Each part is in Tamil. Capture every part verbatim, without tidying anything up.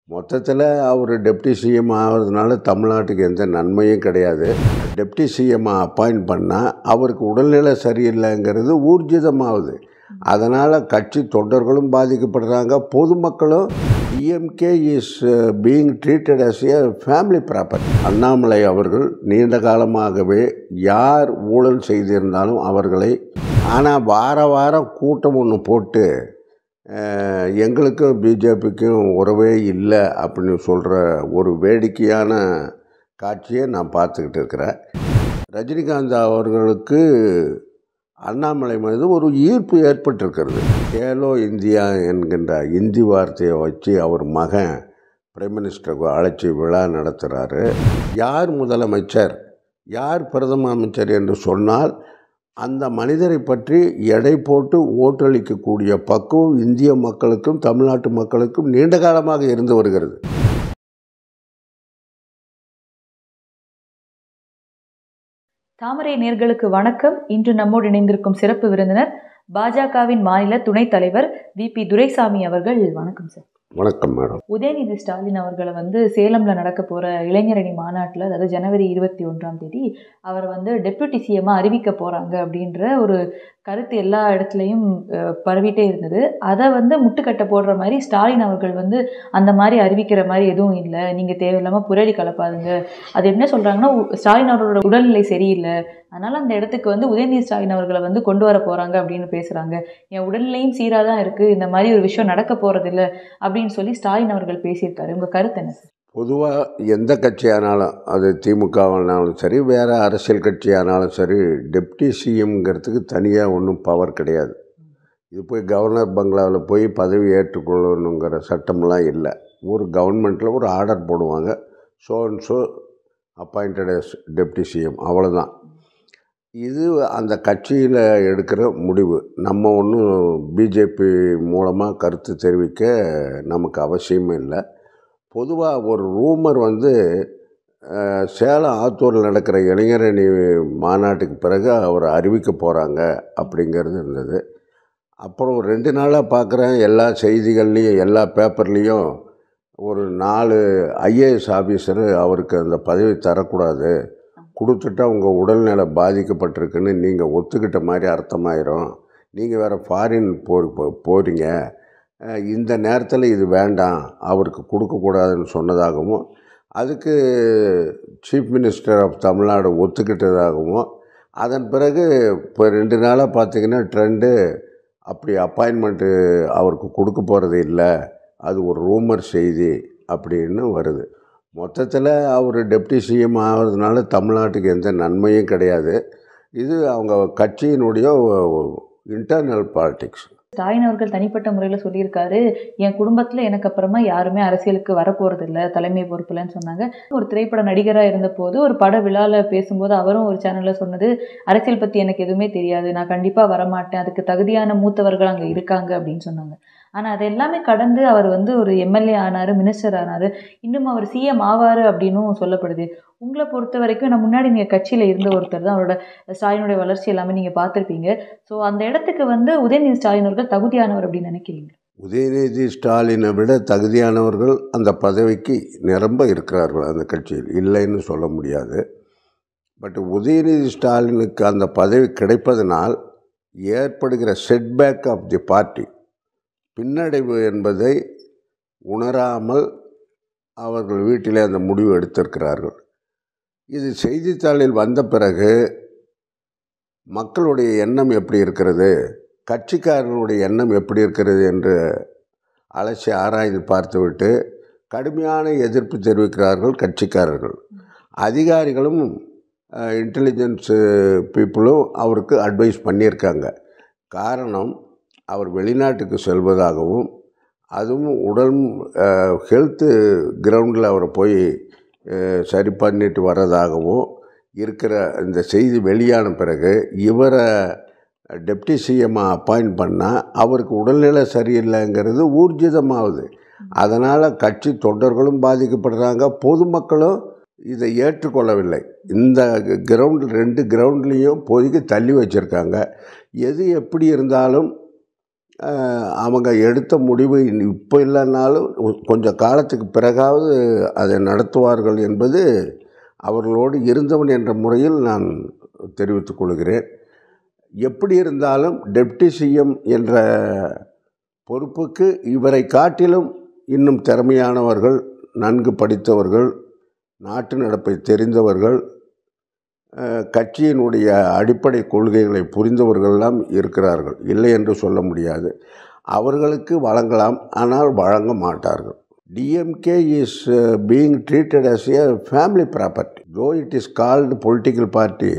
மொத்தத்தில் அவர் டெப்டி சிஎம் ஆகிறதுனால தமிழ்நாட்டுக்கு எந்த நன்மையும் கிடையாது. டெப்டி சிஎம் அப்பாயிண்ட் பண்ணால் அவருக்கு உடல்நிலை சரியில்லைங்கிறது ஊர்ஜிதமாகுது. அதனால் கட்சி தொண்டர்களும் பாதிக்கப்படுறாங்க, பொதுமக்களும். DMK is being treated as a family property. Annamalai அவர்கள் நீண்ட காலமாகவே யார் ஊழல் செய்திருந்தாலும் அவர்களை, ஆனால் வார வாரம் கூட்டம் ஒன்று போட்டு எங்களுக்கும் பிஜேபிக்கும் உறவே இல்லை அப்படின்னு சொல்கிற ஒரு வேடிக்கையான காட்சியை நான் பார்த்துக்கிட்டு இருக்கிறேன். ரஜினிகாந்த் அவர்களுக்கு அண்ணாமலை மீது ஒரு ஈர்ப்பு ஏற்பட்டிருக்கிறது. கேலோ இந்தியா என்கின்ற இந்தி வார்த்தையை வச்சு அவர் மகன் பிரைம் மினிஸ்டருக்கு அழைச்சி விழா நடத்துகிறாரு. யார் முதலமைச்சர், யார் பிரதம அமைச்சர் என்று சொன்னால் அந்த மனிதரை பற்றி எடை போட்டு ஓட்டளிக்கக்கூடிய பக்குவம் இந்திய மக்களுக்கும் தமிழ்நாட்டு மக்களுக்கும் நீண்ட காலமாக இருந்து வருகிறது. தாமரை நேயர்களுக்கு வணக்கம். இன்று நம்மோடு இணைந்திருக்கும் சிறப்பு விருந்தினர் பாஜகவின் மாநில துணைத் தலைவர் வி பி துரைசாமி அவர்கள். வணக்கம் சார். வணக்கம் மேடம். உதயநிதி ஸ்டாலின் அவர்களை வந்து சேலம்ல நடக்க போற இளைஞரணி மாநாட்டில், அதாவது ஜனவரி இருபத்தி ஒன்றாம் தேதி அவர் வந்து டெப்யூட்டி சிஎம்மா அறிவிக்க போறாங்க அப்படின்ற ஒரு கருத்து எல்லா இடத்துலையும் பரவிட்டே இருந்தது. அதை வந்து முட்டுக்கட்டை போடுற மாதிரி ஸ்டாலின் அவர்கள் வந்து அந்த மாதிரி அறிவிக்கிற மாதிரி எதுவும் இல்லை, நீங்க தேவையில்லாம புரளி கலப்பாதுங்க. அது என்ன சொல்றாங்கன்னா, ஸ்டாலின் அவர்களோட உடல்நிலை சரியில்லை, அதனால அந்த இடத்துக்கு வந்து உதயநிதி ஸ்டாலின் அவர்களை வந்து கொண்டு வர போறாங்க அப்படின்னு பேசுறாங்க. என் உடல்நிலையும் சீராக தான் இருக்கு, இந்த மாதிரி ஒரு விஷயம் நடக்க போறது இல்லை அப்படின்னு சொல்லி ஸ்டாலின் அவர்கள் பேசியிருக்காரு. உங்க கருத்து என்ன சார்? பொதுவாக எந்த கட்சியானாலும், அது திமுகவானாலும் சரி, வேறு அரசியல் கட்சியானாலும் சரி, டெப்டி சிஎம்ங்கிறதுக்கு தனியாக ஒன்றும் பவர் கிடையாது. இது போய் கவர்னர் பங்களாவில் போய் பதவி ஏற்றுக்கொள்ளணுங்கிற சட்டமெல்லாம் இல்லை. ஒரு கவர்மெண்ட்டில் ஒரு ஆர்டர் போடுவாங்க, so and so appointed as deputy CM, அவ்வளோதான். இது அந்த கட்சியில் எடுக்கிற முடிவு. நம்ம ஒன்றும் பிஜேபி மூலமாக கருத்து தெரிவிக்க நமக்கு அவசியமே இல்லை. பொதுவாக ஒரு ரூமர் வந்து சேலம் ஆத்தூரில் நடக்கிற இளைஞரணி மாநாட்டுக்கு பிறகு அவர் அறிவிக்க போகிறாங்க அப்படிங்கிறது இருந்தது. அப்புறம் ரெண்டு நாளாக பார்க்குறேன், எல்லா செய்திகள்லேயும் எல்லா பேப்பர்லேயும் ஒரு நாலு ஐஏஎஸ் ஆஃபீஸரு அவருக்கு அந்த பதவி தரக்கூடாது, கொடுத்துட்டா உங்கள் உடல்நிலை பாதிக்கப்பட்டிருக்குன்னு நீங்கள் ஒத்துக்கிட்ட மாதிரி அர்த்தமாயிரும், நீங்கள் வேறு ஃபாரின் போ போகிறீங்க, இந்த நேரத்தில் இது வேண்டாம், அவருக்கு கொடுக்கக்கூடாதுன்னு சொன்னதாகவும், அதுக்கு சீஃப் மினிஸ்டர் ஆஃப் தமிழ்நாடு ஒத்துக்கிட்டதாகவும், அதன் பிறகு இப்போ ரெண்டு நாளாக பார்த்திங்கன்னா ட்ரெண்டு அப்படி அப்பாயின்மெண்ட்டு அவருக்கு கொடுக்க போகிறது இல்லை, அது ஒரு ரூமர் செய்தி அப்படின்னு வருது. மொத்தத்தில் அவர் டெப்டி சிஎம் ஆகிறதுனால தமிழ்நாட்டுக்கு எந்த நன்மையும் கிடையாது. இது அவங்க கட்சியினுடைய இன்டர்னல் பாலிடிக்ஸ். ஸ்டாலின் அவர்கள் தனிப்பட்ட முறையில் சொல்லியிருக்காரு, என் குடும்பத்தில் எனக்கு அப்புறமா யாருமே அரசியலுக்கு வரப்போகிறது இல்லை, தலைமை பொறுப்புலன்னு சொன்னாங்க. ஒரு திரைப்பட நடிகராக இருந்தபோது ஒரு பட விழாவில் பேசும்போது அவரும் ஒரு சேனலில் சொன்னது, அரசியல் பற்றி எனக்கு எதுவுமே தெரியாது, நான் கண்டிப்பாக வரமாட்டேன், அதுக்கு தகுதியான மூத்தவர்கள் அங்கே இருக்காங்க அப்படின்னு சொன்னாங்க. ஆனால் அது எல்லாமே கடந்து அவர் வந்து ஒரு எம்எல்ஏ ஆனார், மினிஸ்டர் ஆனார், இன்னும் அவர் சிஎம் ஆவார் அப்படின்னும் சொல்லப்படுது. உங்களை பொறுத்த வரைக்கும், நான் முன்னாடி நீங்கள் கட்சியில் இருந்த ஒருத்தர் தான், அவரோட ஸ்டாலினுடைய வளர்ச்சி எல்லாமே நீங்கள் பார்த்துருப்பீங்க. ஸோ அந்த இடத்துக்கு வந்து உதயநிதி ஸ்டாலின் அவர்கள் தகுதியானவர் அப்படின்னு நினைக்கிறீங்க? உதயநிதி ஸ்டாலினை விட தகுதியானவர்கள் அந்த பதவிக்கு நிரம்ப இருக்கிறார்கள் அந்த கட்சியில், இல்லைன்னு சொல்ல முடியாது. பட் உதயநிதி ஸ்டாலினுக்கு அந்த பதவி கிடைப்பதனால் ஏற்படுகிற செட்பேக் ஆஃப் தி பார்ட்டி, பின்னடைவு என்பதை உணராமல் அவர்கள் வீட்டிலே அந்த முடிவு எடுத்திருக்கிறார்கள். இது செய்தித்தாளில் வந்த பிறகு மக்களுடைய எண்ணம் எப்படி இருக்கிறது, கட்சிக்காரர்களுடைய எண்ணம் எப்படி இருக்கிறது என்று அலசி ஆராய்ந்து பார்த்துவிட்டு கடுமையான எதிர்ப்பு தெரிவிக்கிறார்கள் கட்சிக்காரர்கள். அதிகாரிகளும் இன்டெலிஜென்ஸு பீப்புளும் அவருக்கு அட்வைஸ் பண்ணியிருக்காங்க. காரணம், அவர் வெளிநாட்டுக்கு செல்வதாகவும், அதுவும் உடல் ஹெல்த்து கிரவுண்டில் அவரை போய் சரி பண்ணிட்டு வர்றதாகவும் இருக்கிற இந்த செய்தி வெளியான பிறகு இவரை டெப்டி சிஎம்மாக அப்பாயிண்ட் பண்ணால் அவருக்கு உடல்நிலை சரியில்லைங்கிறது ஊர்ஜிதமாகுது. அதனால் கட்சி தொண்டர்களும் பாதிக்கப்படுறாங்க, பொதுமக்களும் இதை ஏற்றுக்கொள்ளவில்லை. இந்த கிரவுண்ட் ரெண்டு கிரவுண்ட்லேயும் போய்க்கு தள்ளி வச்சுருக்காங்க. எது எப்படி இருந்தாலும் அவங்க எடுத்த முடிவு இப்போ இல்லைன்னாலும் கொஞ்சம் காலத்துக்கு பிறகாவது அதை நடத்துவார்கள் என்பது அவர்களோடு இருந்தவன் என்ற முறையில் நான் தெரிவித்துக் கொள்கிறேன். எப்படி இருந்தாலும் டெப்டி சிஎம் என்ற பொறுப்புக்கு இவரை காட்டிலும் இன்னும் திறமையானவர்கள், நன்கு படித்தவர்கள், நாட்டு நடப்பை தெரிந்தவர்கள், கட்சியினுடைய அடிப்படை கொள்கைகளை புரிந்தவர்களெல்லாம் இருக்கிறார்கள். இல்லை என்று சொல்ல முடியாது. அவர்களுக்கு வழங்கலாம், ஆனால் வழங்க மாட்டார்கள். DMK is being treated as a family property. though it is called political party,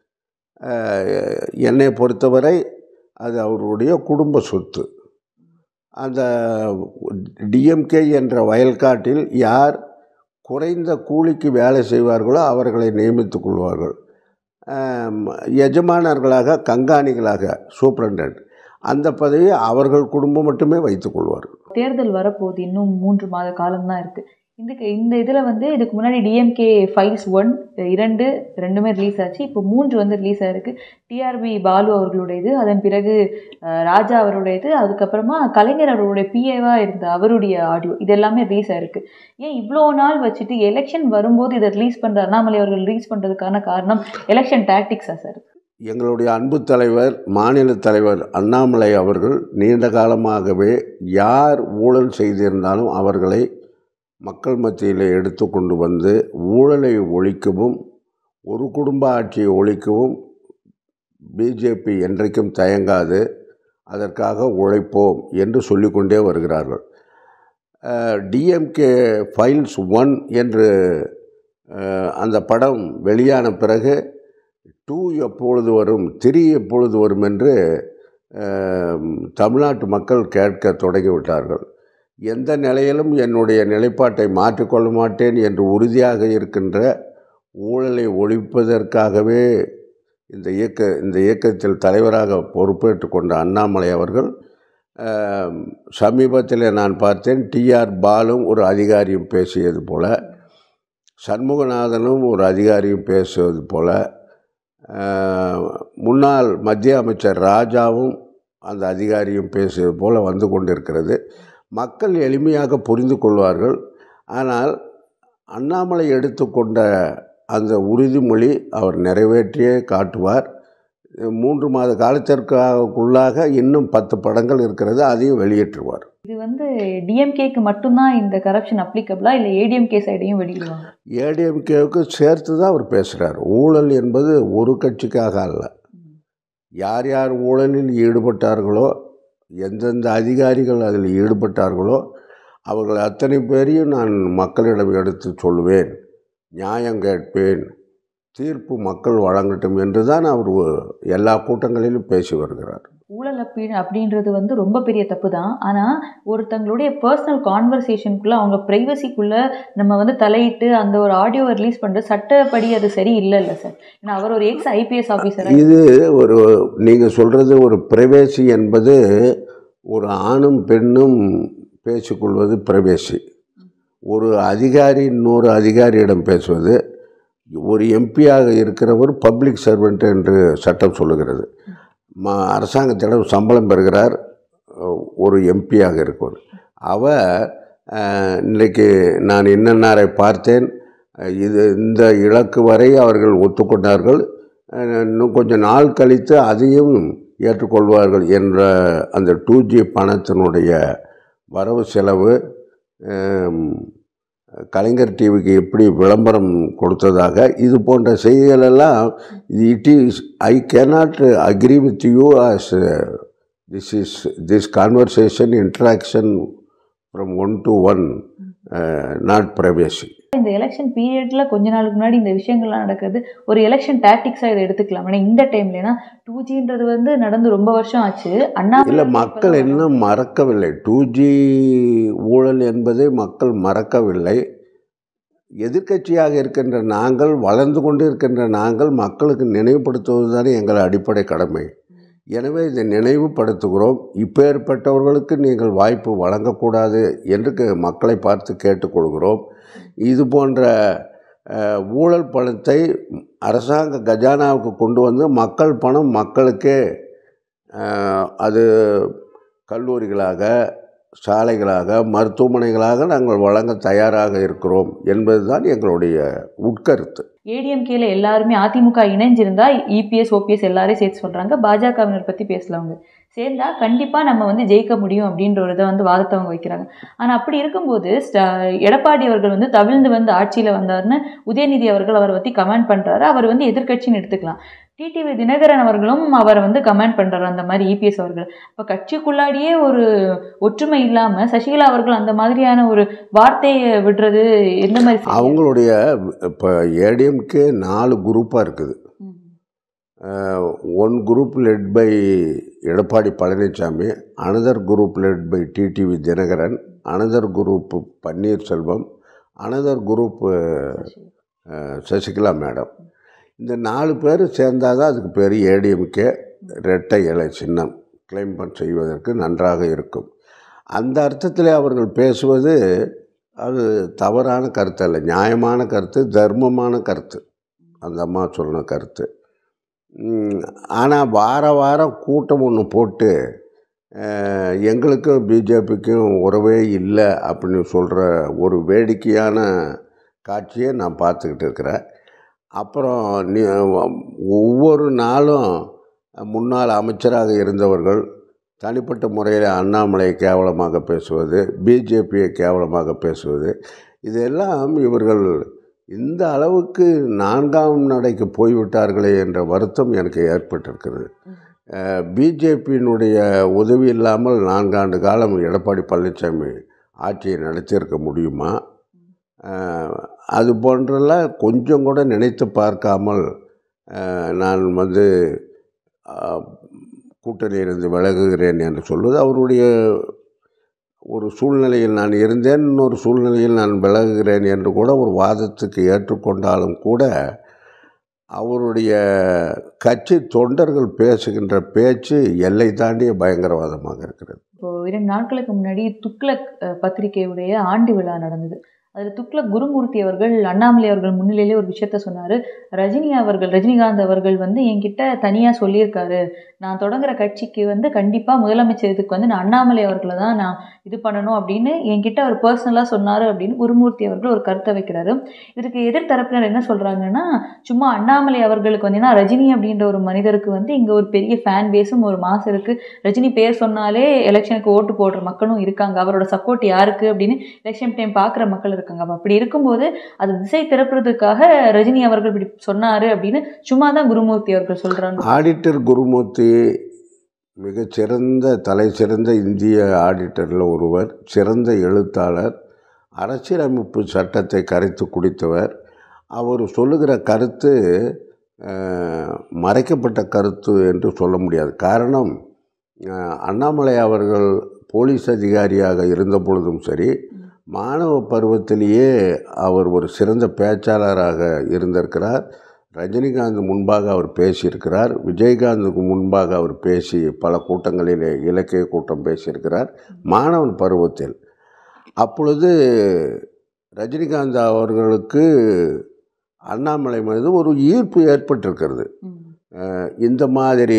என்னை பொறுத்தவரை அது அவருடைய குடும்ப சொத்து. அந்த டிஎம்கே என்ற வயல்காட்டில் யார் குறைந்த கூலிக்கு வேலை செய்வார்களோ அவர்களை நியமித்துக் கொள்வார்கள். எஜமானர்களாக, கண்காணிகளாக, சூப்பரண்டன்ட் அந்த பதவியை அவர்கள் குடும்பம் மட்டுமே வைத்துக் கொள்வார்கள். தேர்தல் வரப்போகுது, இன்னும் மூன்று மாத காலம்தான் இருக்குது. இந்த இந்த இதில் வந்து இதுக்கு முன்னாடி டிஎம்கே ஃபைல்ஸ் ஒன் இரண்டு ரெண்டுமே ரிலீஸ் ஆச்சு. இப்போ மூன்று வந்து ரிலீஸ் ஆகிருக்கு. டிஆர்பி பாலு அவர்களுடையது, அதன் பிறகு ராஜா அவருடையது, அதுக்கப்புறமா கலைஞர் அவருடைய பிஏவாக இருந்த அவருடைய ஆடியோ, இது எல்லாமே ரிலீஸ் ஆகிருக்கு. ஏன் இவ்வளோ நாள் வச்சுட்டு எலெக்ஷன் வரும்போது இதை ரிலீஸ் பண்ணுற அண்ணாமலை அவர்கள் ரிலீஸ் பண்ணுறதுக்கான காரணம் எலெக்ஷன் டாக்டிக்ஸா சார்? எங்களுடைய அன்பு தலைவர், மாநில தலைவர் அண்ணாமலை அவர்கள் நீண்ட காலமாகவே யார் ஊழல் செய்திருந்தாலும் அவர்களை மக்கள் மத்தியில் எடுத்து கொண்டு வந்து ஊழலை ஒழிக்கவும், ஒரு குடும்ப ஆட்சியை ஒழிக்கவும் பிஜேபி என்றைக்கும் தயங்காது, அதற்காக உழைப்போம் என்று சொல்லிக்கொண்டே வருகிறார்கள். டிஎம்கே ஃபைல்ஸ் ஒன் என்று அந்த படம் வெளியான பிறகு டூ எப்பொழுது வரும், த்ரீ எப்பொழுது வரும் என்று தமிழ்நாட்டு மக்கள் கேட்க தொடங்கிவிட்டார்கள். எந்த நிலையிலும் என்னுடைய நிலைப்பாட்டை மாற்றிக்கொள்ள மாட்டேன் என்று உறுதியாக இருக்கின்ற, ஊழலை ஒழிப்பதற்காகவே இந்த இயக்க இந்த இயக்கத்தில் தலைவராக பொறுப்பேற்று கொண்ட அண்ணாமலை அவர்கள் சமீபத்தில் நான் பார்த்தேன், டிஆர் பாலும் ஒரு அதிகாரியும் பேசியது போல, சண்முகநாதனும் ஒரு அதிகாரியும் பேசுவது போல, முன்னாள் மத்திய அமைச்சர் ராஜாவும் அந்த அதிகாரியும் பேசுவது போல வந்து கொண்டிருக்கிறது. மக்கள் எளிமையாக புரிந்து கொள்வார்கள். ஆனால் அண்ணாமலை எடுத்துக்கொண்ட அந்த உறுதிமொழி அவர் நிறைவேற்றியே காட்டுவார். மூன்று மாத காலத்திற்குள்ளாக இன்னும் பத்து படங்கள் இருக்கிறது, அதையும் வெளியேற்றுவார். இது வந்து டிஎம்கேக்கு மட்டும்தான் இந்த கரப்ஷன் அப்ளிகபிளா, இல்லை ஏடிஎம்கே சைடையும் வெளியிடுவாங்க? ஏடிஎம்கேவுக்கு சேர்த்து தான் அவர் பேசுகிறார். ஊழல் என்பது ஒரு கட்சிக்காக அல்ல. யார் யார் ஊழலில் ஈடுபட்டார்களோ, எந்தெந்த அதிகாரிகள் அதில் ஈடுபட்டார்களோ அவர்கள் அத்தனை பேரையும் நான் மக்களிடம் எடுத்து சொல்லுவேன், நியாயம் கேட்பேன், தீர்ப்பு மக்கள் வழங்கட்டும் என்று தான் அவர் எல்லா கூட்டங்களிலும் பேசி வருகிறார். ஊழல் அப்படி அப்படின்றது வந்து ரொம்ப பெரிய தப்பு தான். ஆனால் ஒருத்தங்களுடைய பர்சனல் கான்வர்சேஷனுக்குள்ளே, அவங்க ப்ரைவசிக்குள்ளே நம்ம வந்து தலையிட்டு அந்த ஒரு ஆடியோவை ரிலீஸ் பண்ணுறது சட்டப்படி அது சரி இல்லை இல்லை சார். ஏன்னா அவர் ஒரு எக்ஸ் ஐபிஎஸ் ஆஃபீஸர். இது ஒரு நீங்கள் சொல்கிறது ஒரு ப்ரைவேசி என்பது, ஒரு ஆணும் பெண்ணும் பேசிக்கொள்வது ப்ரைவேசி. ஒரு அதிகாரி இன்னொரு அதிகாரியிடம் பேசுவது, ஒரு எம்பியாக இருக்கிறவர் பப்ளிக் சர்வெண்ட் என்று சட்டம் சொல்லுகிறது. ம அரசாங்கத்திடம் சம்பளம் பெறுகிறார் ஒரு எம்பியாக இருப்பவர். அவர் இன்றைக்கு நான் இன்னன்னாரை பார்த்தேன், இது இந்த இலக்கு வரை அவர்கள் ஒத்துக்கொண்டார்கள், இன்னும் கொஞ்சம் நாள் கழித்து அதையும் ஏற்றுக்கொள்வார்கள் என்ற அந்த டூ ஜி பணத்தினுடைய வரவு செலவு, கலைஞர் டிவிக்கு எப்படி விளம்பரம் கொடுத்ததாக, இது போன்ற செய்திகளெல்லாம், it is I cannot agree with you as this is this conversation interaction from one to one, not privacy. இந்த எலெக்ஷன் பீரியடில் கொஞ்ச நாளுக்கு முன்னாடி இந்த விஷயங்கள்லாம் நடக்குது, ஒரு எலெக்ஷன் டாக்டிக்ஸாக இதை எடுத்துக்கலாம். ஆனால் இந்த டைம்ல ஏன்னா டூ ஜின்றது வந்து நடந்து ரொம்ப வருஷம் ஆச்சு. அண்ணா இல்லை, மக்கள் இன்னும் மறக்கவில்லை. டூ ஜி ஊழல் என்பதை மக்கள் மறக்கவில்லை. எதிர்க்கட்சியாக இருக்கின்ற நாங்கள், வளர்ந்து கொண்டு இருக்கின்ற நாங்கள் மக்களுக்கு நினைவுபடுத்துவது தானே எங்கள் அடிப்படை கடமை. எனவே இதை நினைவுபடுத்துகிறோம். இப்பேற்பட்டவர்களுக்கு நீங்கள் வாய்ப்பு வழங்கக்கூடாது என்று மக்களை பார்த்து கேட்டுக்கொள்கிறோம். இது போன்ற ஊழல் பணத்தை அரசாங்க கஜானாவுக்கு கொண்டு வந்து மக்கள் பணம் மக்களுக்கே அது கல்லூரிகளாக, சாலைகளாக, மருத்துவமனைகளாக நாங்கள் வழங்க தயாராக இருக்கிறோம் என்பதுதான் எங்களுடைய உட்கருத்து. ஏடிஎம்கேல எல்லாருமே அதிமுக இணைஞ்சிருந்தா இபிஎஸ் ஓபிஎஸ் எல்லாரையும் சேர்த்து சொல்கிறாங்க. பாஜகவினர் பற்றி பேசலவங்க சேர்ந்தா கண்டிப்பாக நம்ம வந்து ஜெயிக்க முடியும் அப்படின்ற ஒரு இதை வந்து வாதத்தை அவங்க வைக்கிறாங்க. ஆனால் அப்படி இருக்கும்போது எடப்பாடி அவர்கள் வந்து தவிழ்ந்து வந்து ஆட்சியில் வந்தார்னு உதயநிதி அவர்கள் அவரை பற்றி கமெண்ட் பண்ணுறாரு. அவர் வந்து எதிர்கட்சின்னு எடுத்துக்கலாம். டிடிவி தினகரன் அவர்களும் அவரை வந்து கமெண்ட் பண்ணுறாரு அந்த மாதிரி இபிஎஸ் அவர்கள். இப்போ கட்சிக்குள்ளாடியே ஒரு ஒற்றுமை இல்லாமல் சசிகலா அவர்கள் அந்த மாதிரியான ஒரு வார்த்தையை விடுறது எந்த மாதிரி? அவங்களுடைய இப்போ ஏடிஎம்கே நாலு குரூப்பாக இருக்குது. One group led by Edappadi Palaniswami, another group led by TTV Dhinakaran, another group Panneerselvam, another group Sasikala madam. இந்த நாலு பேர் சேர்ந்தால் தான் அதுக்கு பேர் ஏடிஎம்கே இரட்டை இலை சின்னம் கிளைம் பண்ண செய்வதற்கு நன்றாக இருக்கும். அந்த அர்த்தத்தில் அவர்கள் பேசுவது அது தவறான கருத்து அல்ல, நியாயமான கருத்து, தர்மமான கருத்து, அந்த அம்மா சொன்ன கருத்து. ஆனால் வார வாரம் கூட்டம் ஒன்று போட்டு எங்களுக்கும் பிஜேபிக்கும் உறவே இல்லை அப்படின்னு சொல்கிற ஒரு வேடிக்கையான காட்சியை நான் பார்த்துக்கிட்டு இருக்கிறேன். அப்புறம் நீ ஒவ்வொரு நாளும் முன்னாள் அமைச்சராக இருந்தவர்கள் தனிப்பட்ட முறையில் அண்ணாமலையை கேவலமாக பேசுவது, பிஜேபியை கேவலமாக பேசுவது, இதெல்லாம் இவர்கள் இந்த அளவுக்கு நான்காம் நடைக்கு போய்விட்டார்களே என்ற வருத்தம் எனக்கு ஏற்பட்டிருக்கிறது. பிஜேபியினுடைய உதவி இல்லாமல் நான்காண்டு காலம் எடப்பாடி பழனிசாமி ஆட்சியை நடத்தியிருக்க முடியுமா? அது போன்றெல்லாம் கொஞ்சம் கூட நினைத்து பார்க்காமல் நான் வந்து கூட்டணியிலிருந்து விலகுகிறேன் என்று சொல்வது அவருடைய ஒரு சூழ்நிலையில் நான் இருந்தேன், இன்னொரு சூழ்நிலையில் நான் விலகுகிறேன் என்று கூட ஒரு வாதத்துக்கு ஏற்றுக்கொண்டாலும் கூட அவருடைய கட்சி தொண்டர்கள் பேசுகின்ற பேச்சு எல்லை தாண்டிய பயங்கரவாதமாக இருக்கிறது. இப்போது இரண்டு நாட்களுக்கு முன்னாடி துக்ளக் பத்திரிகையுடைய ஆண்டு விழா நடந்தது. அதில் துக்ளக் குருமூர்த்தி அவர்கள் அண்ணாமலை அவர்கள் முன்னிலையிலே ஒரு விஷயத்த சொன்னார். ரஜினி அவர்கள் ரஜினிகாந்த் அவர்கள் வந்து என்கிட்ட தனியாக சொல்லியிருக்காரு, நான் தொடங்குற கட்சிக்கு வந்து கண்டிப்பாக முதலமைச்சர் இதுக்கு வந்து நான் அண்ணாமலை அவர்களை தான் நான் இது பண்ணணும் அப்படின்னு என்கிட்ட அவர் பர்சனலாக சொன்னார் அப்படின்னு குருமூர்த்தி அவர்கள் ஒரு கருத்தை வைக்கிறாரு. இதற்கு எதிர்த்தரப்பினர் என்ன சொல்கிறாங்கன்னா, சும்மா அண்ணாமலை அவர்களுக்கு வந்து ரஜினி அப்படின்ற ஒரு மனிதருக்கு வந்து இங்கே ஒரு பெரிய ஃபேன் பேஸும் ஒரு மாசம் இருக்குது, ரஜினி பேர் சொன்னாலே எலெக்ஷனுக்கு ஓட்டு போடுற மக்களும் இருக்காங்க, அவரோட சப்போர்ட் யாருக்கு அப்படின்னு எலெக்ஷன் டைம் பார்க்குற மக்கள் இருக்காங்க. அப்படி இருக்கும்போது அது திசை திறப்புறதுக்காக ரஜினி அவர்கள் இப்படி சொன்னாரு அப்படின்னு சும்மா தான் குருமூர்த்தி அவர்கள் சொல்றாங்க. ஆடிட்டர் குருமூர்த்தி மிகச்சிறந்த தலை சிறந்த இந்திய ஆடிட்டரில் ஒருவர், சிறந்த எழுத்தாளர், அரசியலமைப்பு சட்டத்தை கரைத்து குடித்தவர். அவர் சொல்லுகிற கருத்து மறைக்கப்பட்ட கருத்து என்று சொல்ல முடியாது. காரணம், அண்ணாமலை அவர்கள் போலீஸ் அதிகாரியாக இருந்த பொழுதும் சரி, மாணவ பருவத்திலேயே அவர் ஒரு சிறந்த பேச்சாளராக இருந்திருக்கிறார். ரஜினிகாந்த் முன்பாக அவர் பேசியிருக்கிறார், விஜயகாந்துக்கு முன்பாக அவர் பேசி பல கூட்டங்களிலே இலக்கிய கூட்டம் பேசியிருக்கிறார் மாணவன் பருவத்தில். அப்பொழுது ரஜினிகாந்த் அவர்களுக்கு அண்ணாமலை மீது ஒரு ஈர்ப்பு ஏற்பட்டிருக்கிறது. இந்த மாதிரி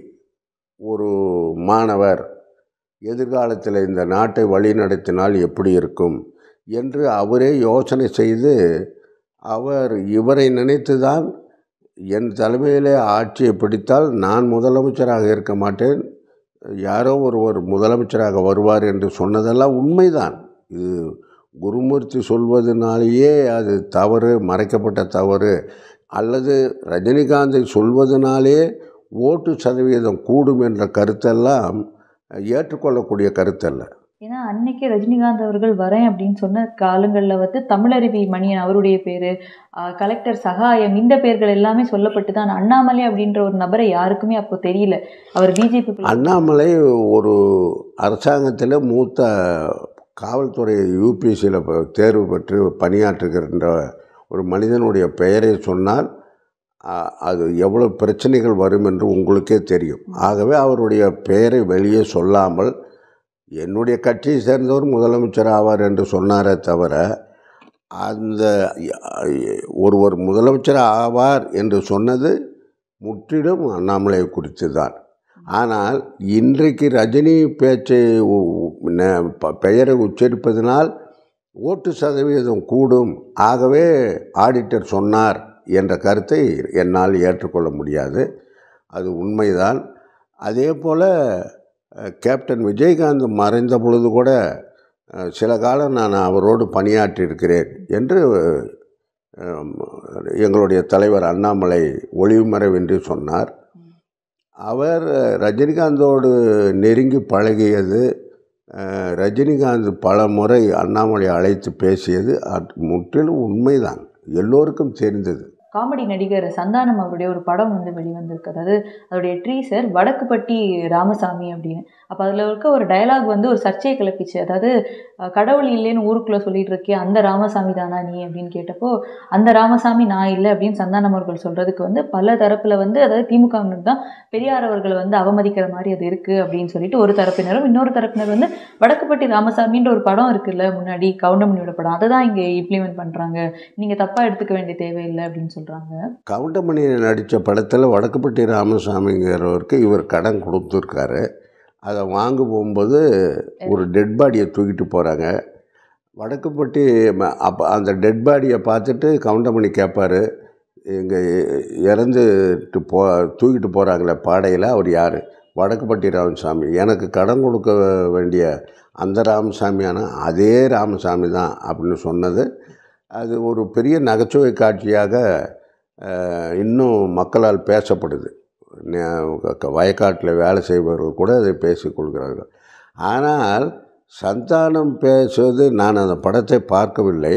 ஒரு மாணவர் எதிர்காலத்தில் இந்த நாட்டை வழிநடத்தினால் எப்படி இருக்கும் என்று அவரே யோசனை செய்து அவர் இவரை நினைத்து தான் என் தலைமையிலே ஆட்சியை பிடித்தால் நான் முதலமைச்சராக இருக்க மாட்டேன், யாரோ ஒருவர் முதலமைச்சராக வருவார் என்று சொன்னதெல்லாம் உண்மைதான். இது குருமூர்த்தி சொல்வதனாலேயே அது தவறு, மறைக்கப்பட்ட தவறு, அல்லது ரஜினிகாந்தை சொல்வதனாலே ஓட்டு சதவீதம் கூடும் என்ற கருத்தெல்லாம் ஏற்றுக்கொள்ளக்கூடிய கருத்தல்ல. ஏன்னா அன்னைக்கு ரஜினிகாந்த் அவர்கள் வரேன் அப்படின்னு சொன்ன காலங்களில் வந்து தமிழருவி மணியன் அவருடைய பேர், கலெக்டர் சகாயம், இந்த பேர்கள் எல்லாமே சொல்லப்பட்டு தான். அண்ணாமலை அப்படின்ற ஒரு நபரை யாருக்குமே அப்போ தெரியல. அவர் பிஜேபி அண்ணாமலை ஒரு அரசாங்கத்தில் மூத்த காவல்துறை யூபிஎஸ்சியில் தேர்வு பெற்று பணியாற்றுகின்ற ஒரு மனிதனுடைய பெயரை சொன்னால் அது எவ்வளோ பிரச்சனைகள் வரும் என்று உங்களுக்கே தெரியும். ஆகவே அவருடைய பெயரை வெளியே சொல்லாமல் என்னுடைய கட்சியை சேர்ந்தவர் முதலமைச்சர் ஆவார் என்று சொன்னாரே தவிர, அந்த ஒருவர் முதலமைச்சர் ஆவார் என்று சொன்னது முற்றிலும் அண்ணாமலை குறித்து தான். ஆனால் இன்றைக்கு ரஜினி பேச்சை பெயரை உச்சரிப்பதனால் ஓட்டு சதவீதம் கூடும், ஆகவே ஆடிட்டர் சொன்னார் என்ற கருத்தை என்னால் ஏற்றுக்கொள்ள முடியாது. அது உண்மைதான். அதே போல் கேப்டன் விஜயகாந்த் மறைந்த பொழுது கூட சில காலம் நான் அவரோடு பணியாற்றியிருக்கிறேன் என்று எங்களுடைய தலைவர் அண்ணாமலை ஒளிவுமறைவின்றி சொன்னார். அவர் ரஜினிகாந்தோடு நெருங்கி பழகியது, ரஜினிகாந்த் பல முறை அண்ணாமலை அழைத்து பேசியது முற்றிலும் உண்மைதான், எல்லோருக்கும் தெரிந்தது. காமெடி நடிகர் சந்தானம் அவருடைய ஒரு படம் வந்து வெளிவந்திருக்கு. அதாவது அதோடைய ட்ரீசர் வடக்குப்பட்டி ராமசாமி அப்படின்னு. அப்போ அதில் இருக்க ஒரு டயலாக் வந்து ஒரு சர்ச்சையை கிளப்பிச்சு. அதாவது கடவுள் இல்லைன்னு ஊருக்குள்ளே சொல்லிட்டு இருக்கே அந்த ராமசாமி தானா நீ அப்படின்னு கேட்டப்போ, அந்த ராமசாமி நான் இல்லை அப்படின்னு சந்தானம் அவர்கள் சொல்கிறதுக்கு வந்து பல தரப்பில் வந்து, அதாவது திமுகவினர் தான் பெரியார் அவர்களை வந்து அவமதிக்கிற மாதிரி அது இருக்குது அப்படின்னு சொல்லிட்டு ஒரு தரப்பினரும், இன்னொரு தரப்பினர் வந்து வடக்குப்பட்டி ராமசாமின்ற ஒரு படம் இருக்குல்ல முன்னாடி கவுண்டமணியோட படம், அதை தான் இங்கே இம்ப்ளிமெண்ட் பண்ணுறாங்க, நீங்கள் தப்பாக எடுத்துக்க வேண்டிய தேவையில்லை அப்படின்னு சொல்கிறாங்க. கவுண்டமணி நடித்த படத்தில் வடக்குப்பட்டி ராமசாமிங்கிறவருக்கு இவர் கடன் கொடுத்துருக்காரு. அதை வாங்க போகும்போது ஒரு டெட் பாடியை தூக்கிட்டு போகிறாங்க. வடக்குப்பட்டி அப்போ அந்த டெட் பாடியை பார்த்துட்டு கவுண்டமணி கேட்பார், இங்கே இறந்துட்டு போ தூக்கிட்டு போகிறாங்களே பாடையில் அவர் யார்? வடக்குப்பட்டி ராமசாமி. எனக்கு கடன் கொடுக்க வேண்டிய அந்த ராமசாமியான அதே ராமசாமி தான் அப்படின்னு சொன்னது. அது ஒரு பெரிய நகைச்சுவை காட்சியாக இன்னும் மக்களால் பேசப்படுது. வயக்காட்டில் வேலை செய்பவர்கள் கூட அதை பேசிக்கொள்கிறார்கள். ஆனால் சந்தானம் பேசுவது, நான் அந்த படத்தை பார்க்கவில்லை,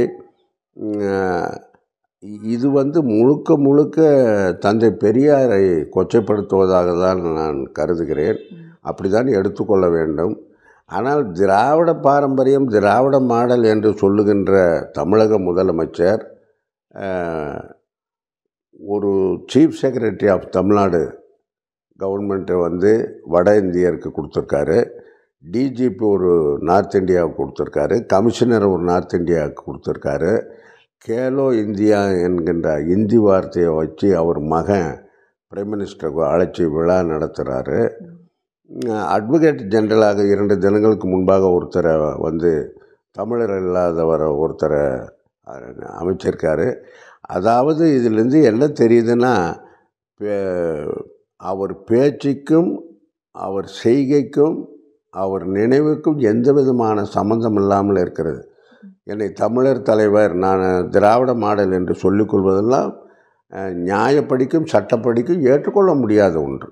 இது வந்து முழுக்க முழுக்க தந்தை பெரியாரை கொச்சைப்படுத்துவதாக தான் நான் கருதுகிறேன். அப்படி தான் எடுத்துக்கொள்ள வேண்டும். ஆனால் திராவிட பாரம்பரியம், திராவிட மாடல் என்று சொல்லுகின்ற தமிழக முதலமைச்சர் ஒரு சீஃப் செக்ரட்டரி ஆஃப் தமிழ்நாடு கவர்மெண்ட்டை வந்து வட இந்தியருக்கு கொடுத்துருக்காரு, டிஜிபி ஒரு நார்த் இந்தியாவுக்கு கொடுத்துருக்காரு, கமிஷனர் ஒரு நார்த் இந்தியாவுக்கு கொடுத்துருக்காரு. கேலோ இந்தியா என்கின்ற இந்தி வார்த்தையை வச்சு அவர் மகன் பிரைம் மினிஸ்டருக்கு அழைச்சி விழா நடத்துகிறாரு. அட்வொகேட் ஜெனரலாக இரண்டு தினங்களுக்கு முன்பாக ஒருத்தரை வந்து தமிழர் இல்லாதவரை ஒருத்தரை அமைச்சிருக்காரு. அதாவது இதிலேருந்து என்ன தெரியுதுன்னா, அவர் பேச்சுக்கும் அவர் செய்கைக்கும் அவர் நினைவுக்கும் எந்த விதமான சம்பந்தம் இல்லாமல் இருக்கிறது. என்னை தமிழர் தலைவர், நான் திராவிட மாடல் என்று சொல்லிக்கொள்வதெல்லாம் நியாயப்படிக்கும் சட்டப்படிக்கும் ஏற்றுக்கொள்ள முடியாத ஒன்று.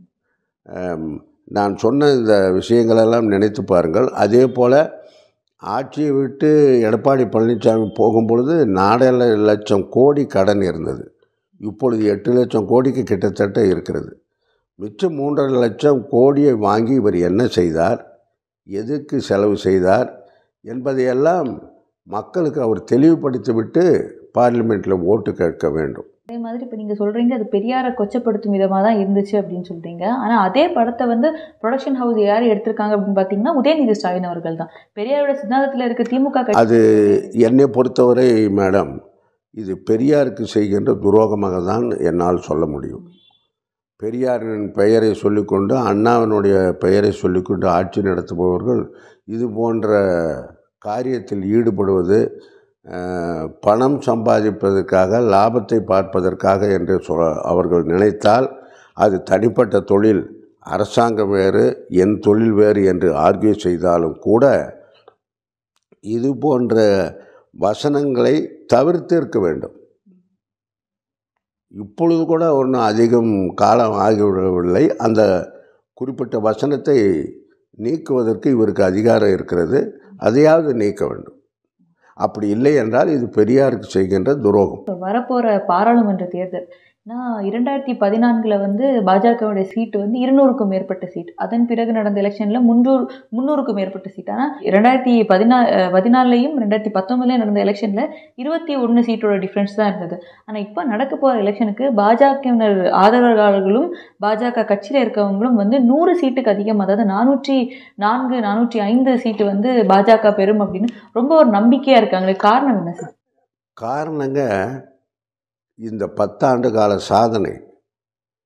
நான் சொன்ன இந்த விஷயங்களெல்லாம் நினைத்து பாருங்கள். அதே போல் ஆட்சியை விட்டு எடப்பாடி பழனிசாமி போகும்பொழுது நாலரை லட்சம் கோடி கடன் இருந்தது. இப்பொழுது எட்டு லட்சம் கோடிக்கு கிட்டத்தட்ட இருக்கிறது. மிச்சம் மூன்றரை லட்சம் கோடியை வாங்கி இவர் என்ன செய்தார், எதுக்கு செலவு செய்தார் என்பதையெல்லாம் மக்களுக்கு அவர் தெளிவுபடுத்திவிட்டு பார்லிமெண்ட்டில் ஓட்டு கேட்க வேண்டும். அதே மாதிரி இப்போ நீங்கள் சொல்கிறீங்க அது பெரியாரை கொச்சப்படுத்தும் விதமாக தான் இருந்துச்சு அப்படின்னு சொல்கிறீங்க. ஆனால் அதே படத்தை வந்து ப்ரொடக்ஷன் ஹவுஸ் யார் எடுத்திருக்காங்க அப்படின்னு பார்த்தீங்கன்னா உதயநிதி ஸ்டாலின் அவர்கள் தான். பெரியாரோட சித்தாந்தத்தில் இருக்க திமுக அது என்னை பொறுத்தவரை மேடம், இது பெரியாருக்கு செய்கின்ற துரோகமாக தான் என்னால் சொல்ல முடியும். பெரியாரின் பெயரை சொல்லிக்கொண்டு, அண்ணாவினுடைய பெயரை சொல்லிக்கொண்டு ஆட்சி நடத்துபவர்கள் இது போன்ற காரியத்தில் ஈடுபடுவது பணம் சம்பாதிப்பதற்காக, லாபத்தை பார்ப்பதற்காக என்று சொ அவர்கள் நினைத்தால் அது தனிப்பட்ட தொழில், அரசாங்கம் வேறு என் தொழில் வேறு என்று ஆர்கியூ செய்தாலும் கூட இது போன்ற வசனங்களை தவிர்த்திருக்க வேண்டும். இப்பொழுது கூட ஒன்றும் அதிகம் காலம் ஆகிவிடவில்லை. அந்த குறிப்பிட்ட வசனத்தை நீக்குவதற்கு இவருக்கு அதிகாரம் இருக்கிறது. அதையாவது நீக்க வேண்டும். அப்படி இல்லை என்றால் இது பெரியாருக்கு செய்கின்ற துரோகம். வரப்போகிற பாராளுமன்ற தேர்தல் நான் இரண்டாயிரத்தி பதினான்கில் வந்து பாஜகவுடைய சீட்டு வந்து இருநூறுக்கும் மேற்பட்ட சீட், அதன் பிறகு நடந்த எலெக்ஷனில் முன்னூறு முந்நூறுக்கும் மேற்பட்ட சீட். ஆனால் இரண்டாயிரத்தி பதினா பதினாலையும் ரெண்டாயிரத்தி பத்தொம்பதுலேயும் நடந்த எலெக்ஷனில் இருபத்தி ஒன்று சீட்டோட டிஃப்ரென்ஸ் தான் இருந்தது. ஆனால் இப்போ நடக்க போகிற எலெக்ஷனுக்கு பாஜகவினர் ஆதரவாளர்களும் பாஜக கட்சியில் இருக்கவங்களும் வந்து நூறு சீட்டுக்கு அதிகம், அதாவது நானூற்றி நான்கு நானூற்றி ஐந்து சீட்டு வந்து பாஜக பெறும் அப்படின்னு ரொம்ப ஒரு நம்பிக்கையாக இருக்காங்களே. காரணம் என்ன சார்? காரணங்க இந்த பத்தாண்டு கால சாதனை.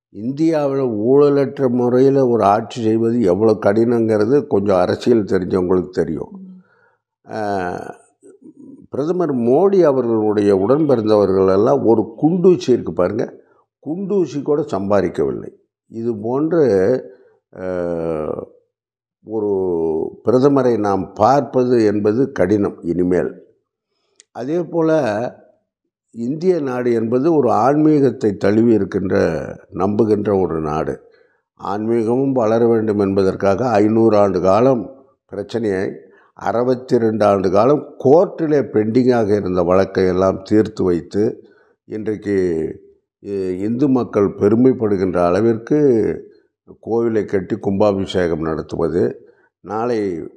இந்தியாவில் ஊழலற்ற முறையில் ஒரு ஆட்சி செய்வது எவ்வளோ கடினங்கிறது கொஞ்சம் அரசியல் தெரிஞ்சவங்களுக்கு தெரியும். பிரதமர் மோடி அவர்களுடைய உடன் பிறந்தவர்களெல்லாம் ஒரு குண்டூசி இருக்குது பாருங்கள், குண்டூசி கூட சம்பாதிக்கவில்லை. இது போன்ற ஒரு பிரதமரை நாம் பார்ப்பது என்பது கடினம் இனிமேல். அதே போல் இந்திய நாடு என்பது ஒரு ஆன்மீகத்தை தழுவி இருக்கின்ற நம்புகின்ற ஒரு நாடு. ஆன்மீகமும் வளர வேண்டும் என்பதற்காக ஐநூறு ஆண்டு காலம் பிரச்சனையை அறுபத்தி ரெண்டு ஆண்டு காலம் கோர்ட்டிலே பெண்டிங்காக இருந்த வழக்கை எல்லாம் தீர்த்து வைத்து இன்றைக்கு இந்து மக்கள் பெருமைப்படுகின்ற அளவிற்கு கோவிலை கட்டி கும்பாபிஷேகம் நடத்துவது, நாளை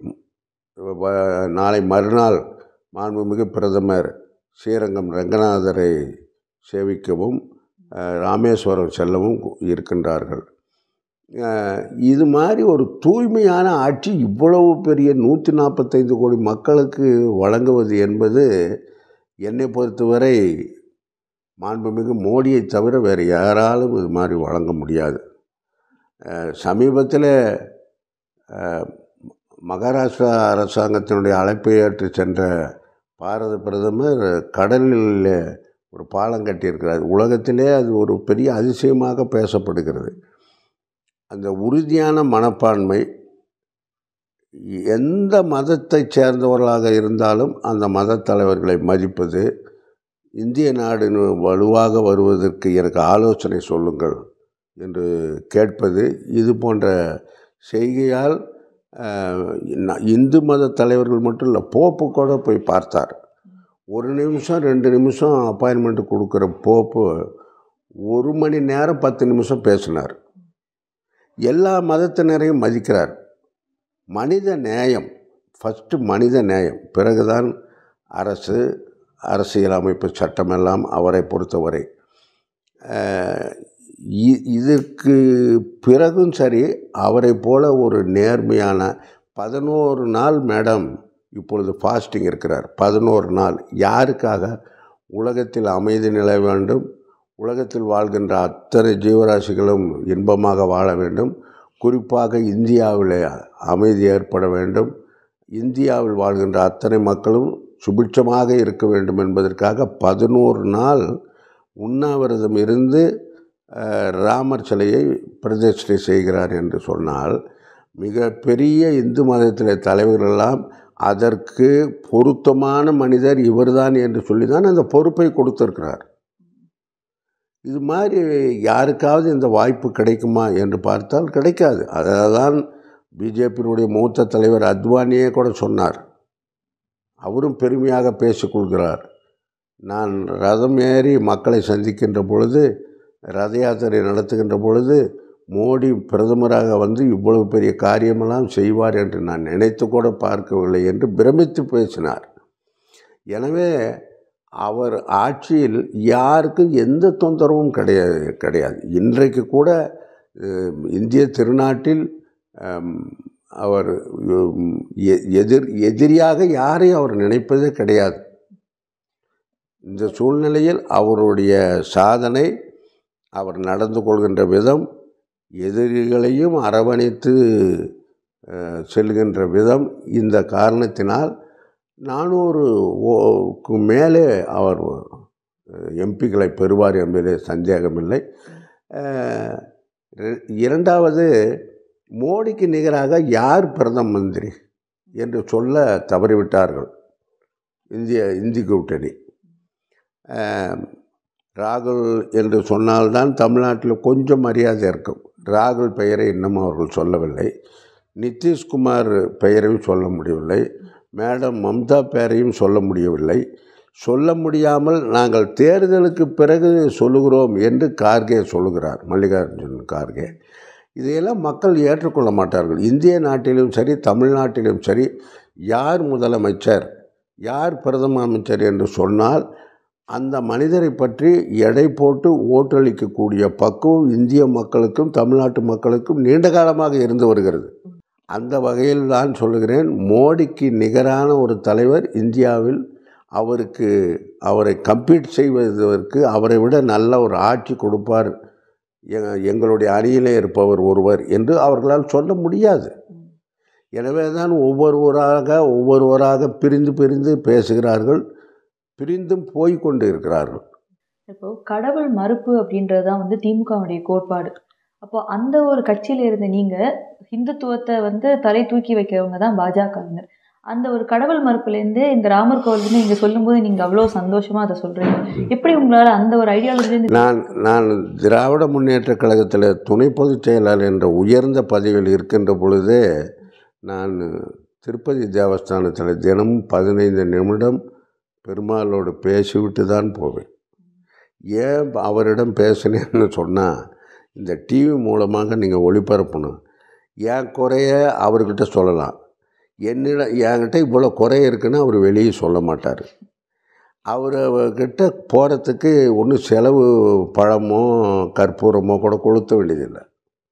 நாளை மறுநாள் மாண்புமிகு பிரதமர் ஸ்ரீரங்கம் ரங்கநாதரை சேவிக்கவும் ராமேஸ்வரம் செல்லவும் இருக்கின்றார்கள். இது மாதிரி ஒரு தூய்மையான ஆட்சி இவ்வளவு பெரிய நூற்றி நாற்பத்தைந்து கோடி மக்களுக்கு வழங்குவது என்பது என்னை பொறுத்தவரை மாண்புமிகு மோடியை தவிர வேறு யாராலும் இது மாதிரி வழங்க முடியாது. சமீபத்தில் மகாராஷ்டிரா அரசாங்கத்தினுடைய அழைப்பை ஏற்று சென்ற பாரத பிரதமர் கடலில் ஒரு பாலம் கட்டியிருக்கிறார். உலகத்திலே அது ஒரு பெரிய அதிசயமாக பேசப்படுகிறது. அந்த உறுதியான மனப்பான்மை, எந்த மதத்தை சேர்ந்தவர்களாக இருந்தாலும் அந்த மத தலைவர்களை மதிப்பது, இந்திய நாடு வலுவாக வருவதற்கு எனக்கு ஆலோசனை சொல்லுங்கள் என்று கேட்பது, இது போன்ற செய்கையால் இந்து மத தலைவர்கள் மட்டும் இல்லை, போப்பு கூட போய் பார்த்தார். ஒரு நிமிஷம் ரெண்டு நிமிஷம் அப்பாயின்மெண்ட்டு கொடுக்குற போப்பு ஒரு மணி நேரம் பத்து நிமிஷம் பேசினார். எல்லா மதத்தினரையும் மதிக்கிறார். மனித நேயம் ஃபஸ்ட்டு, மனித நேயம், பிறகுதான் அரசு, அரசியல் அமைப்பு, சட்டமெல்லாம் அவரை பொறுத்தவரை. இதற்கு பிறகும் சரி, அவரை போல ஒரு நேர்மையான பதினோரு நாள் மேடம் இப்பொழுது ஃபாஸ்டிங் இருக்கிறார். பதினோரு நாள் யாருக்காக? உலகத்தில் அமைதி நிலை வேண்டும், உலகத்தில் வாழ்கின்ற அத்தனை ஜீவராசிகளும் இன்பமாக வாழ வேண்டும், குறிப்பாக இந்தியாவில் அமைதி ஏற்பட வேண்டும், இந்தியாவில் வாழ்கின்ற அத்தனை மக்களும் சுபிட்சமாக இருக்க வேண்டும் என்பதற்காக பதினோரு நாள் உண்ணாவிரதம் இருந்து ராமர் சிலையை பிரதிஷ்டை செய்கிறார் என்று சொன்னால், மிக பெரிய இந்து மதத்திலே தலைவர்களெல்லாம் அதற்கு பொருத்தமான மனிதர் இவர்தான் என்று சொல்லி தான் அந்த பொறுப்பை கொடுத்திருக்கிறார். இது மாதிரி யாருக்காவது இந்த வாய்ப்பு கிடைக்குமா என்று பார்த்தால் கிடைக்காது. அதான் தான் பிஜேபியினுடைய மூத்த தலைவர் அத்வானியே கூட சொன்னார். அவரும் பெருமையாக பேசிக்கொள்கிறார். நான் ரதம் ஏறி மக்களை சந்திக்கின்ற பொழுது, ரத யாத்திரை நடத்துகின்ற பொழுது, மோடி பிரதமராக வந்து இவ்வளவு பெரிய காரியமெல்லாம் செய்வார் என்று நான் நினைத்து கூட பார்க்கவில்லை என்று பிரமித்து பேசினார். எனவே அவர் ஆட்சியில் யாருக்கும் எந்த தொந்தரவும் கிடையாது கிடையாது இன்றைக்கு கூட இந்திய திருநாட்டில் அவர் எதிர் எதிரியாக யாரையும் அவர் நினைப்பதே கிடையாது. இந்த சூழ்நிலையில் அவருடைய சாதனை, அவர் நடந்து கொள்கின்ற விதம், எதிரிகளையும் அரவணைத்து செல்கின்ற விதம், இந்த காரணத்தினால் நானூறுக்கு மேலே அவர் எம்பிக்களை பெறுவார் என்பதிலே சந்தேகமில்லை. இரண்டாவது, மோடிக்கு நிகராக யார் பிரதம மந்திரி என்று சொல்ல தவறிவிட்டார்கள் இந்திய இந்தி கூட்டணி. ராகுல் என்று சொன்னால்தான் தமிழ்நாட்டில் கொஞ்சம் மரியாதை இருக்கும். ராகுல் பெயரை இன்னும் அவர்கள் சொல்லவில்லை. நிதிஷ்குமார் பெயரையும் சொல்ல முடியவில்லை. மேடம் மம்தா பெயரையும் சொல்ல முடியவில்லை. சொல்ல முடியாமல் நாங்கள் தேர்தலுக்கு பிறகு சொல்லுகிறோம் என்று கார்கே சொல்லுகிறார், மல்லிகார்ஜுன் கார்கே. இதையெல்லாம் மக்கள் ஏற்றுக்கொள்ள மாட்டார்கள். இந்திய நாட்டிலும் சரி, தமிழ்நாட்டிலும் சரி, யார் முதலமைச்சர், யார் பிரதம அமைச்சர் என்று சொன்னால் அந்த மனிதரை பற்றி எடை போட்டு ஓட்டளிக்கக்கூடிய பக்குவம் இந்திய மக்களுக்கும் தமிழ்நாட்டு மக்களுக்கும் நீண்ட காலமாக இருந்து வருகிறது. அந்த வகையில் தான் சொல்லுகிறேன், மோடிக்கு நிகரான ஒரு தலைவர் இந்தியாவில், அவருக்கு அவரை கம்பீட் செய்வதற்கு அவரை விட நல்ல ஒரு ஆட்சி கொடுப்பார் எங்களுடைய அணியிலே இருப்பவர் ஒருவர் என்று அவர்களால் சொல்ல முடியாது. எனவே தான் ஒவ்வொருவராக ஒவ்வொருவராக பிரிந்து பிரிந்து பேசுகிறார்கள், பிரிந்தும் போய்கொண்டு இருக்கிறார்கள். இப்போ கடவுள் மறுப்பு அப்படின்றது தான் வந்து திமுகவுடைய கோட்பாடு. அப்போ அந்த ஒரு கட்சியில் இருந்த நீங்கள் ஹிந்துத்துவத்தை வந்து தலை தூக்கி வைக்கிறவங்க தான் பாஜகவினர். அந்த ஒரு கடவுள் மறுப்புலேருந்து இந்த ராமர் கோவில் நீங்கள் சொல்லும்போது நீங்கள் அவ்வளோ சந்தோஷமாக அதை சொல்கிறீங்க. எப்படி உங்களால் அந்த ஒரு ஐடியாலஜிலேருந்து? நான் நான் திராவிட முன்னேற்ற கழகத்தில் துணை பொதுச் செயலாளர் என்ற உயர்ந்த பதவியில் இருக்கின்ற பொழுதே நான் திருப்பதி தேவஸ்தானத்தில் தினமும் பதினைந்து நிமிடம் பெருமாளோடு பேசிவிட்டு தான் போவேன். ஏன் அவரிடம் பேசினேன்னு சொன்னால், இந்த டிவி மூலமாக நீங்கள் ஒளிபரப்பணும், என் குறைய அவர்கிட்ட சொல்லலாம். என்னிட என்கிட்ட இவ்வளோ குறை இருக்குன்னு அவர் வெளியே சொல்ல மாட்டார். அவர்கிட்ட போகிறதுக்கு ஒன்றும் செலவு பழமோ கற்பூரமோ கூட கொளுத்த வேண்டியதில்லை.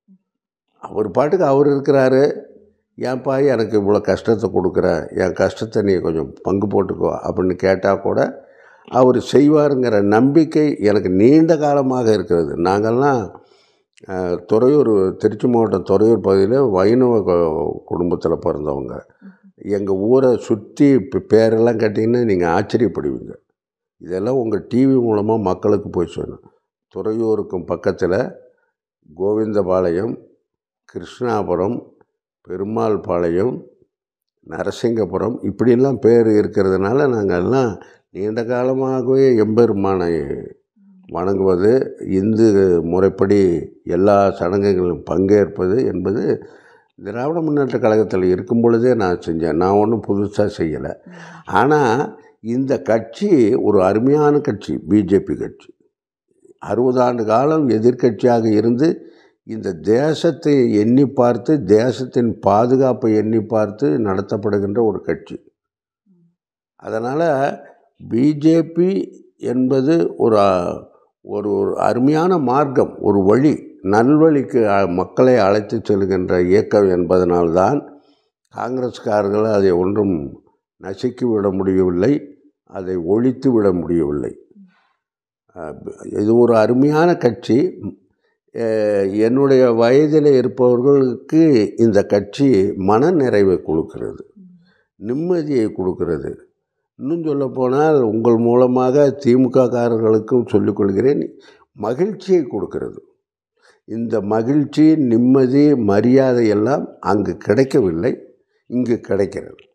அவர் பாட்டுக்கு அவர் இருக்கிறாரு. ஏன்ப்பா எனக்கு இவ்வளோ கஷ்டத்தை கொடுக்குற, என் கஷ்டத்தை நீ கொஞ்சம் பங்கு போட்டுக்கோ அப்படின்னு கேட்டால் கூட அவர் செய்வாருங்கிற நம்பிக்கை எனக்கு நீண்ட காலமாக இருக்கிறது. நாங்கள்லாம் துறையூர், திருச்சி மாவட்டம் துறையூர் பகுதியில் வைணவ குடும்பத்தில் பிறந்தவங்க. எங்கள் ஊரை சுற்றி இப்போ பேரெல்லாம் கேட்டிங்கன்னா நீங்கள் ஆச்சரியப்படுவீங்க. இதெல்லாம் உங்கள் டிவி மூலமாக மக்களுக்கு போய் சொல்லணும். துறையூருக்கும் பக்கத்தில் கோவிந்தபாளையம், கிருஷ்ணாபுரம், பெருமாள் பாளையம், நரசிங்கபுரம் இப்படிலாம் பேர் இருக்கிறதுனால நாங்கள் எல்லாம் நீண்ட காலமாகவே எம்பெருமானை வணங்குவது, இந்து முறைப்படி எல்லா சடங்குகளிலும் பங்கேற்பது என்பது திராவிட முன்னேற்ற கழகத்தில் இருக்கும் பொழுதே நான் செஞ்சேன். நான் ஒன்றும் புதுசாக செய்யலை. ஆனால் இந்த கட்சி ஒரு அருமையான கட்சி, பிஜேபி கட்சி. அறுபது ஆண்டு காலம் எதிர்க்கட்சியாக இருந்து இந்த தேசத்தை எண்ணி பார்த்து, தேசத்தின் பாதுகாப்பை எண்ணி பார்த்து நடத்தப்படுகின்ற ஒரு கட்சி. அதனால் பிஜேபி என்பது ஒரு ஒரு ஒரு அருமையான மார்க்கம், ஒரு வழி, நல்வழிக்கு மக்களை அழைத்து செல்கின்ற இயக்கம் என்பதனால்தான் காங்கிரஸ்காரர்கள் அதை ஒன்றும் நசுக்கி விட முடியவில்லை, அதை ஒழித்து விட முடியவில்லை. இது ஒரு அருமையான கட்சி. என்னுடைய வயதில் இருப்பவர்களுக்கு இந்த கட்சி மன நிறைவை கொடுக்கிறது, நிம்மதியை கொடுக்கிறது. இன்னும் சொல்லப்போனால் உங்கள் மூலமாக திமுக காரர்களுக்கும் சொல்லிக்கொள்கிறேன், மகிழ்ச்சியை கொடுக்கிறது. இந்த மகிழ்ச்சி, நிம்மதி, மரியாதை எல்லாம் அங்கு கிடைக்கவில்லை, இங்கு கிடைக்கிறது.